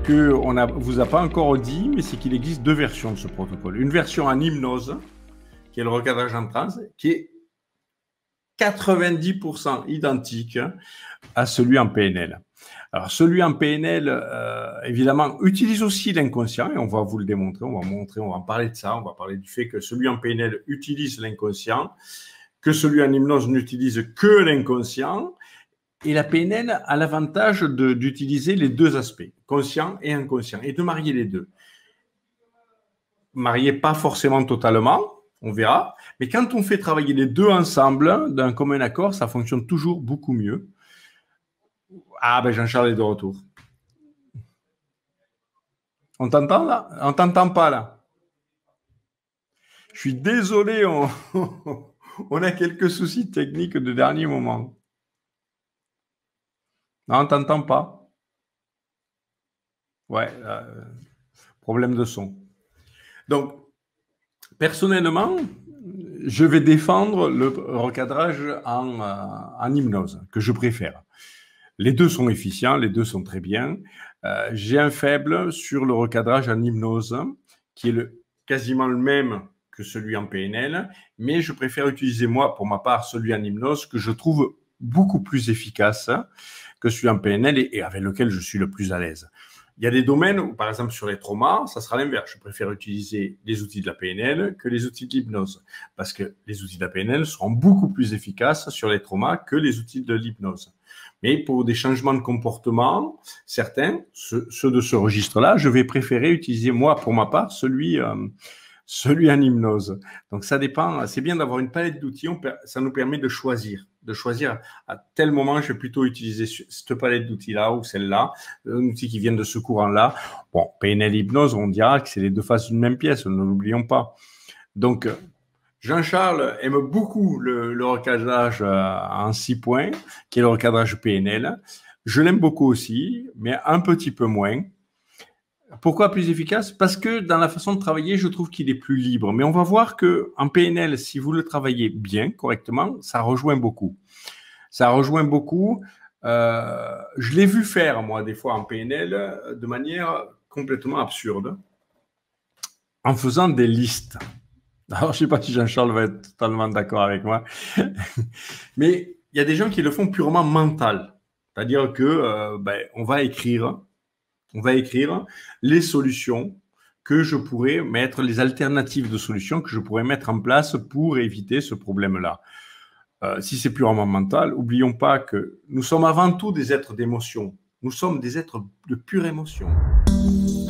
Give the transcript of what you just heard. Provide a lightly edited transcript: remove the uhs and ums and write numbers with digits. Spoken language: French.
qu'on ne vous a pas encore dit, mais c'est qu'il existe deux versions de ce protocole. Une version en hypnose, qui est le recadrage en transe, qui est 90% identique à celui en PNL. Alors, celui en PNL, évidemment, utilise aussi l'inconscient, et on va vous le démontrer, on va en parler de ça, on va parler du fait que celui en PNL utilise l'inconscient, que celui en hypnose n'utilise que l'inconscient, et la PNL a l'avantage d'utiliser les deux aspects, conscient et inconscient, et de marier les deux. Marier pas forcément totalement, on verra, mais quand on fait travailler les deux ensemble, d'un commun accord, ça fonctionne toujours beaucoup mieux. Ah ben Jean-Charles est de retour. On t'entend là? On t'entend pas là? Je suis désolé, on a quelques soucis techniques de dernier moment. Non, on t'entend pas. Ouais, problème de son. Donc, personnellement, je vais défendre le recadrage en hypnose, que je préfère. Les deux sont efficients, les deux sont très bien. J'ai un faible sur le recadrage en hypnose, qui est quasiment le même que celui en PNL, mais je préfère utiliser, moi, pour ma part, celui en hypnose, que je trouve beaucoup plus efficace que celui en PNL et avec lequel je suis le plus à l'aise. Il y a des domaines où, par exemple, sur les traumas, ça sera l'inverse. Je préfère utiliser les outils de la PNL que les outils de l'hypnose, parce que les outils de la PNL seront beaucoup plus efficaces sur les traumas que les outils de l'hypnose. Mais pour des changements de comportement, certains, ceux de ce registre-là, je vais préférer utiliser, moi, pour ma part, celui en hypnose. Donc, ça dépend. C'est bien d'avoir une palette d'outils. Ça nous permet de choisir à tel moment, je vais plutôt utiliser cette palette d'outils-là ou celle-là, un outil qui vient de ce courant-là. Bon, PNL et hypnose, on dira que c'est les deux faces d'une même pièce, ne l'oublions pas. Donc, Jean-Charles aime beaucoup le recadrage en 6 points, qui est le recadrage PNL. Je l'aime beaucoup aussi, mais un petit peu moins. Pourquoi plus efficace? Parce que dans la façon de travailler, je trouve qu'il est plus libre. Mais on va voir qu'en PNL, si vous le travaillez bien, correctement, ça rejoint beaucoup. Ça rejoint beaucoup. Je l'ai vu faire, moi, des fois en PNL, de manière complètement absurde, en faisant des listes. Alors, je ne sais pas si Jean-Charles va être totalement d'accord avec moi. Mais il y a des gens qui le font purement mental. C'est-à-dire que on va écrire les solutions que je pourrais mettre, les alternatives de solutions que je pourrais mettre en place pour éviter ce problème-là. Si c'est purement mental, n'oublions pas que nous sommes avant tout des êtres d'émotion. Nous sommes des êtres de pure émotion.